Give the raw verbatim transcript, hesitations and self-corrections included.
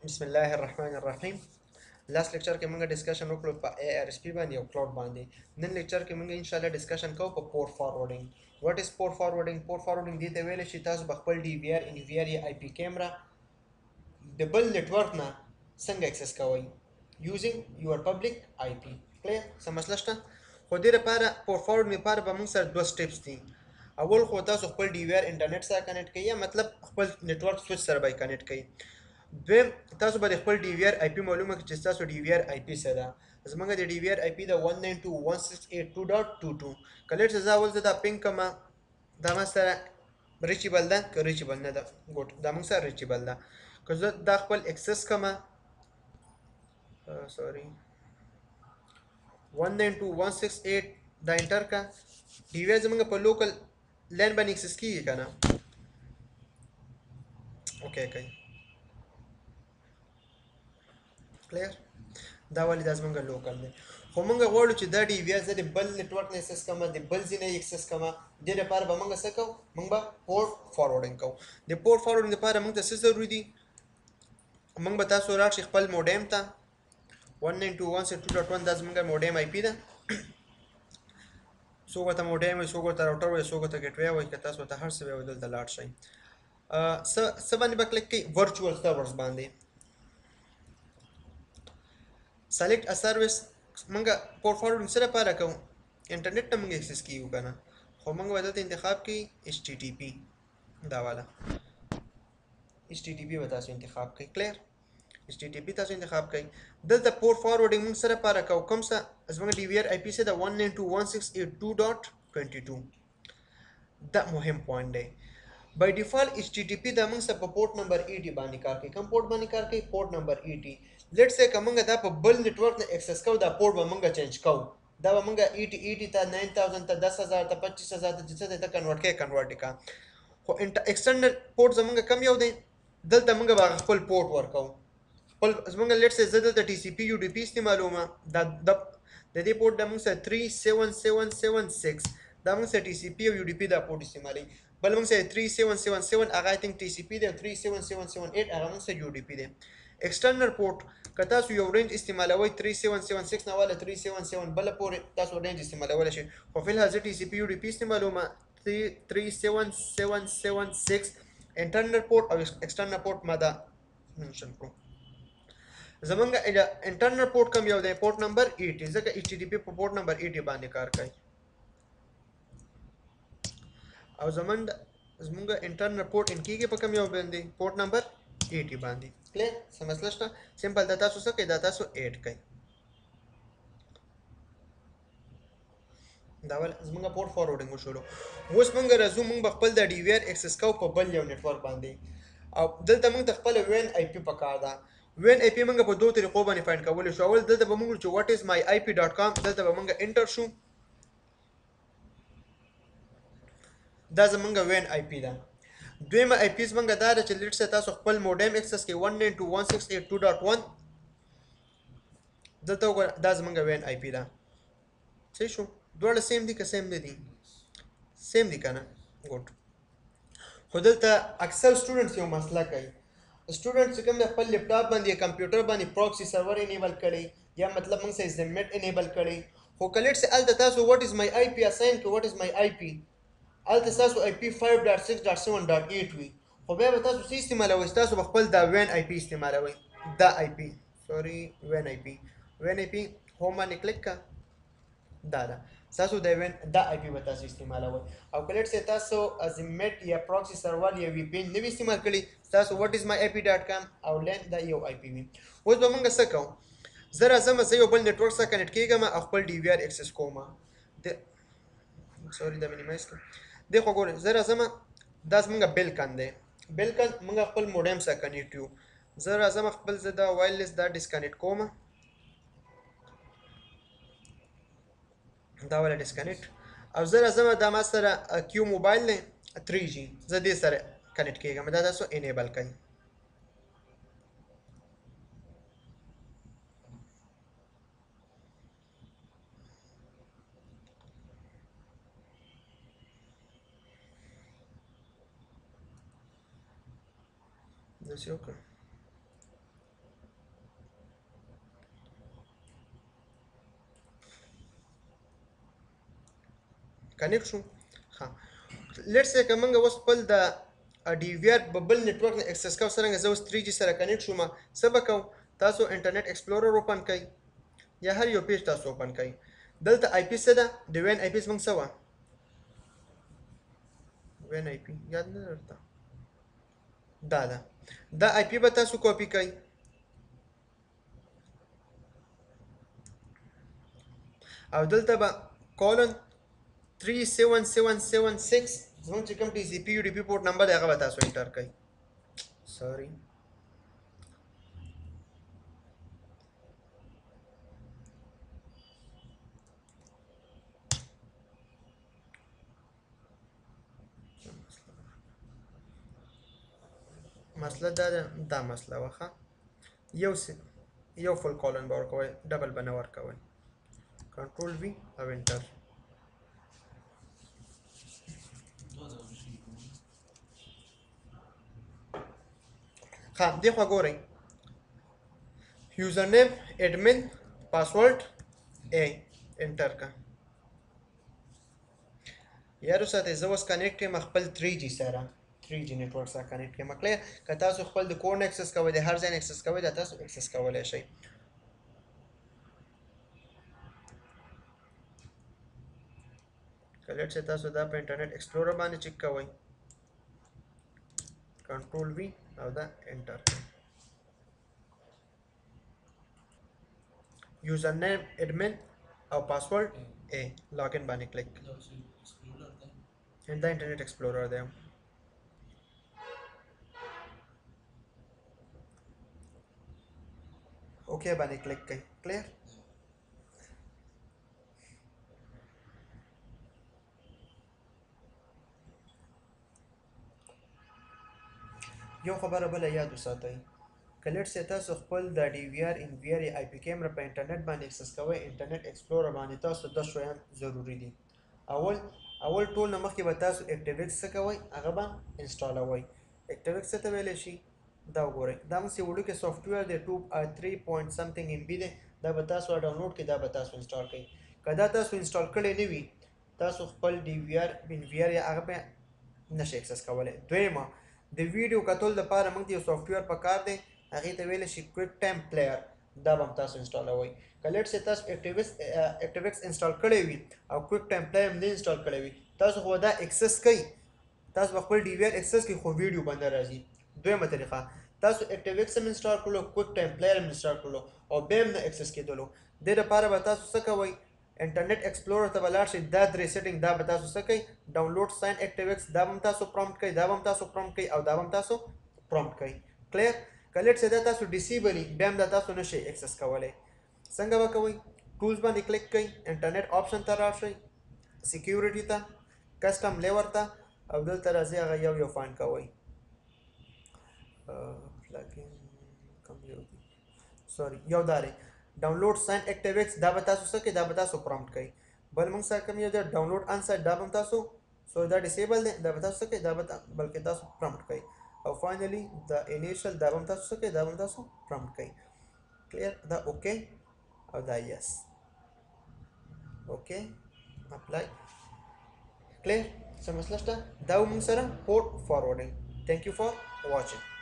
بسم الله الرحمن الرحیم. لاس لیکچر کې موږ ډیسکشن وکړو په اے آر اس پی باندې او کلاود باندې. نن لیکچر کې موږ ان شاء الله ډیسکشن کوو په پورټ فارورډینګ. واټ از پورټ فارورډینګ؟ پورټ فارورډینګ دې ته ویل شي تاسو به خپل ډي وی آر ان وی آر یا آی پی کیمرا د بل نتورک نه څنګه اکسس کوئ یوزینګ یور پبلک آی پی. کلیر؟ څه مسله شته؟ خو دې لپاره پورټ فارورډینګ لپاره به موږ سره دوه سټیپس دي. اول خو تاسو خپل ډي وی آر انټرنیټ سره کنیکټ کړئ یا مطلب خپل نتورک سویچ سره به کنیکټ کړئ. دویم تاسو به خپل ډي وی آر آی پی معلومه کړئ چې تاسو ډي وی آر آی پی څه ده. زمونږ د ډي وی آر آی پی د one nine two dot one six eight two dot two two. کله چې زه اول زه دا پینګ کما دا ما سره ریچیبل ده که ریچیبل نه ده. ګوټ دا موږ سره ریچیبل ده. که زه دا خپل اکسس کما سوري one nine two dot one six eight دا انټر کا ډي وی آر زمونږ په لوکل لین باندې اکسس کیږي کنه. اوکې کوي کلیر؟ دا ولې دا زمونږ لوکل دی. خو موږ غواړو چې دا ډي وی آر زه د بل نتورک نه اکسس کوم د بل ځای نه اکسس کوم. دې لپاره به موږ څه کوو؟ موږ به پورټ فارورډینګ کوو. د پورټ فارورډینګ لپاره موږ ته څه ضروري دي؟ موږ به تاسو راشئ خپل موډیم ته one nine two dot one six eight two dot one دا زمونږ موډیم آی پی ده. څوک ورته موډیم وایي، څوک ورته راوټر وایي، څوک ورته ګیټ وی وایي، که تاسو ورته هر څه وایي دلته لاړ شئ. څه څه باندې به کلیک کوئ؟ ورچوال سرورز باندې. سلیکټ ا سروس. موږ پورټ فارورډینګ سره لپاره کوو انټرنیټ ته موږ اکسس کیږو کنه. خو موږ به دلته انتخاب کړئ ایچ ټي ټي پی دا والا ایچ ټي ټي پی به تاسو انتخاب کړئ. کلیر؟ ایچ ټي ټي پی تاسو انتخاب کړئ. دلته پورټ فارورډینګ موږ سره لپاره کوو کوم څه زموږ ډي وی آر آی پی سه د one nine two dot one six eight two dot two two. دا مهم پوینټ دی. by default ایچ ټي ټي پی دا موږ سره په پورټ نمبر eighty باندې کار کوي. کوم پورټ باندې کار کوي؟ پورټ نمبر eighty. لیټس سے که موږ دا په بل نتورک نه اکسس کوو دا پورټ به موږ چینج کوو. دا به موږ eighty eighty ته nine thousand ته ten thousand ته twenty thousand ته چې څه ته کنورټ کوي کنورټ کا. خو ایکسټرنل پورټ زموږ کم یو دی. دلته موږ به خپل پورټ ورکو. خپل زموږ لیټس سے زه دلته ټي سی پی یو ډي پی استعمالوم. دا د د دې پورټ د موږ سره three seven seven seven six دا موږ سره ټي سی پی او یو ډي پی دا پورټ استعمالي. بل موږ سره three seven seven seven هغه آی تھنک ټي سی پی دی. three seven seven seven eight هغه موږ سره یو ډي پی دی. ایکسټرنل پورټ که تاسو یو رینج استعمالوئ three seven seven six نه والا three seven seven بل پورې تاسو رینج استعمالولی شئ. خو فی الحال زه ټي سی پی یو ډي پی استعمالوم three seven seven seven six انټرنل پورټ او ایکسټرنل پورټ ما دا منشن کړو. زمونږ انټرنل پورټ کم یو دی؟ پورټ نمبر eighty. ځکه ایچ ټي ټي پی په پورټ نمبر eighty باندې کار کوي. او زمونږ زمونږ انټرنل پورټ ان کیږي په کم یو باندې؟ پورټ نمبر eighty باندې. کلیر؟ څه مسله شته؟ سمپل دا تاسو څه کوئ؟ دا تاسو ایډ کوئ. دا ول زمونږ پورټ فارورډینګ وشولو. اوس موږ راځو موږ به خپل د ډي وی آر اکسس کوو په بل یو نتورک باندې. او دلته موږ ته خپل وین آی پی پکار ده. وین آی پی موږ په دوه طریقو باندې فایند کولی شو. اول دلته به موږ چې واټ از مای آی پی ډاټ کام دلته به موږ انټر شو. دا زمونږ وین آی پی ده. دویمه آی پی زمونږ دا ده چې لیټس سے تاسو خپل موډیم اکسس کوئ one nine two dot one six eight two dot one. دلته وګوره دا زمونږ وین آی پی ده. صحیح شو؟ دواړه سیم دي که سیم نه دي؟ سیم دي کنه. ګوډ. خو دلته اکثر سټوډنټس یو مسله کوي. سټوډنټ چې کوم د خپل لیپټاپ باندې کمپیوټر باندې پروکسي سرور انیبل کړي یا مطلب موږ سره زمیټ انیبل کړي. خو کله چې الته تاسو واټ از مای آی پی اساین کې واټ از مای آی پی الته تاسو آی پی five dot six dot seven dot eight وي. خو بیا به تاسو څه استعمالوئ؟ تاسو به خپل دا وین آی پی استعمالوئ. دا آی پی سوري وین آی پی وین آی پی هوم باندې کلیک کا. دا ده تاسو د وین دا آی پی به تاسو استعمالوئ. او کله چې تاسو ازمیټ یا پروکسي سرور یا وی پی ان نه استعمال کړي تاسو واټ از مای آی پی ډاټ کام او لین دا یو آی پی وي. اوس به موږ څه کوو؟ زه راځم زه یو بل نتورک سره کنیکټ کېږم او خپل ډي وی آر اکسس کوم. د سوري دا مینیمایز کړم. دی خو ګورئ زه راځم دا زمونږ بیلکن دی. بیلکن موږ خپل موډیم سره کنیکټ یو. زه راځم خپل زه دا وایرلیس دا ډسکنیکټ کوم. دا والا ډسکنیکټ او زه راځم دا ما سره کیو موبایل دی three G زه دې سره کنیکټ کېږم. دا تاسو انیبل کړئ. داسې وکړم. کنیکټ شو. ها لیټس سے که موږ اوس خپل د ډي وي آر بل نیټورک نه اکسس کوو څرنګه زه اوس تھری جي سره کنیکټ شوم څه به کوم تاسو انټرنیټ ایکسپلورر اوپن کړئ یا هر یو پیج تاسو اوپن کړئ دلته آی پی څه ده د وین آی پی زموږ څه وه وین آی پی یاد نه درته دا ده دا آی پی به تاسو کاپي کړئ او دلته به کولن three seven seven seven six زموږ چې کوم ټي سي پي یو ډي پي پورټ نمبر دی هغه به تاسو انټر کړئ سوري مسله دا ده دا مسله وه ښه یو یو فل کولن به ورکوئ ډبل به نه ورکوئ کنټرول وي او انټر ها دې خوا ګورئ یوزر نیم ایڈمن پاسورډ ا انټر کا یارو ساته زه اوس کنیکټ یم خپل تھری جی سره تھری جی نیټورک سره کنیکټ یم کله که تاسو خپل د کور نه اکسس کوئ د هر ځای نه اکسس کوئ دا تاسو اکسس کولی شئ کله چې تاسو دا په انټرنیټ ایکسپلورر باندې چک کوئ کنټرول وی او دا انټر یوزر نیم ایڈمن او پاسورډ ا لاګ ان باندې کلیک دا انټرنیټ ایکسپلورر دی اوکے باندې کلیک کړئ کلیر یو خبره بله یاد وساتئ که لیټ سي تاسو خپل د ډي وي آر ان وي آر یا آی پی کیمره په انټرنیټ باندې اکسس کوئ انټرنیټ ایکسپلورر باندې تاسو دا شیان ضروري دي اول اول ټول نه مخکې به تاسو اکټیویکس څه کوئ هغه به انسټالوئ اکټیویکس څه ته ویلی شي دا وګورئ دا موږ چې وړوکی سافټویر دی ټو تھری پوینټ سمثینګ ایم بي دی دا به تاسو ډاونلوډ کړئ دا به تاسو انسټال کړئ که دا تاسو انسټال کړی نه وي تاسو خپل ډي وي آر ان وي آر یا هغه به نشئ اکسس کولی دویمه د ویډیو کتل لپاره موږ ته یو سافټویر پکار دی هغې ته ویلی شي کویک ټایم پلیئر دا به هم تاسو انسټالوئ که لیټ سي تاسو اکټیویکس اکټیویکس انسټال کړی وي او کویک ټایم پلیئر هم نه انسټال کړی وي تاسو خو دا اکسس کوئ تاسو به خپل ډي وي آر اکسس کوئ خو ویډیو به نه راځي دویمه طریقه تاسو اکټیویکس هم انسټال کړلو کویک ټایم پلیئر هم انسټال کړلو او بیا هم نه اکسس کېدلو دې لپاره به تاسو څه کوئ انټرنیټ ایکسپلورر ته به لاړ شئ دا درې سیټینګ دا به تاسو څه کوئ ډاونلوډ ساین اکټیویکس دا به هم تاسو پرومپټ کوئ دا به هم تاسو پرومپټ کوئ او دا به هم تاسو پرومپټ کوئ کلیر که لیټ سي دا تاسو ډیسیبل وي بیا هم دا تاسو نشئ اکسس کولی څنګه به کوئ ټولز باندې کلیک کوئ انټرنیټ آپشن ته راشئ سیکیورټي ته کسټم لیور ته او دلته راځئ هغه یو یو فایند کوئ پلګین کوم یو دی سوري یو دا دی ډاونلوډ ساین اکټیویکس دا به تاسو څه کوئ دا به تاسو پرومپټ کوئ بل موږ سره کوم یو دی ډاونلوډ انسایټ دا به هم تاسو سو دا ډیسیبل دی دا به تاسو څه کوئ دا به بلکې تاسو پرومپټ کوئ او فاینلی د انیشل دا به هم تاسو څه کوئ دا به هم تاسو پرومپټ کوئ کلیر دا اوکې او دا یس اوکې اپلای کلیر څه مسله شته دا موږ سره پورټ فارورډینګ تھینک یو فار واچینګ